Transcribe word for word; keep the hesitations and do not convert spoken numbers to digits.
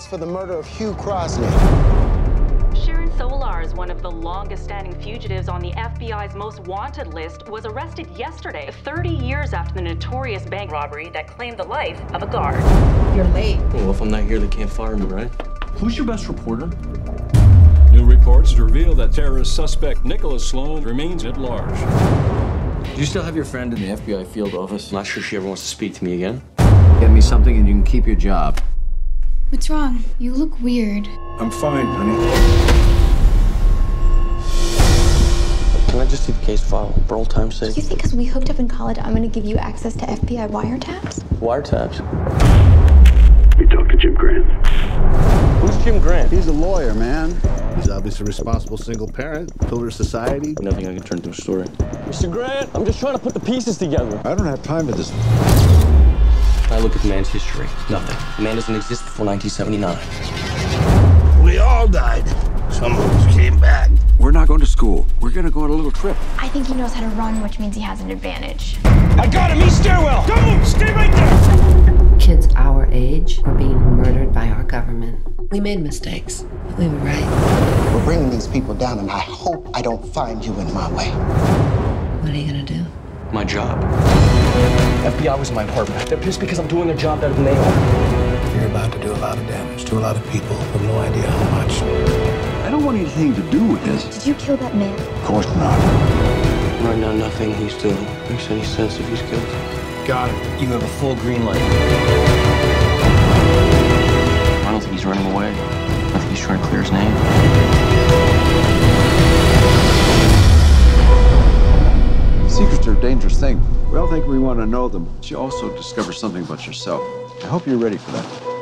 arrest for the murder of Hugh Crosney. Sharon Solar is one of the longest-standing fugitives on the F B I's most wanted list, was arrested yesterday, thirty years after the notorious bank robbery that claimed the life of a guard. You're late. Well, if I'm not here, they can't fire me, right? Who's your best reporter? New reports reveal that terrorist suspect Nicholas Sloan remains at large. Do you still have your friend in the F B I field office? I'm not sure she ever wants to speak to me again. Get me something and you can keep your job. What's wrong? You look weird. I'm fine, honey. Can I just see the case file for old time's sake? Do you think because we hooked up in college, I'm gonna give you access to F B I wiretaps? Wiretaps? We talked to Jim Grant. Who's Jim Grant? He's a lawyer, man. He's obviously a responsible single parent, pillar of society. Nothing I can turn into a story. Mister Grant, I'm just trying to put the pieces together. I don't have time for this. I look at the man's history. Nothing. The man doesn't exist before nineteen seventy-nine. We all died. Some of us came back. We're not going to school. We're going to go on a little trip. I think he knows how to run, which means he has an advantage. I got him! East stairwell! Go! Stay right there! Kids our age were being murdered by our government. We made mistakes. We were right. We're bringing these people down, and I hope I don't find you in my way. What are you gonna do? My job. F B I was in my apartment. They're pissed because I'm doing their job better than they are. You're about to do a lot of damage to a lot of people with no idea how much. I don't want anything to do with this. Did you kill that man? Of course not. Right now, nothing he's doing makes any sense if he's guilty. Got him. You have a full green light. I don't think he's running away. I think he's trying to clear his name. Secrets are a dangerous thing. We all think we want to know them, but you also discover something about yourself. I hope you're ready for that.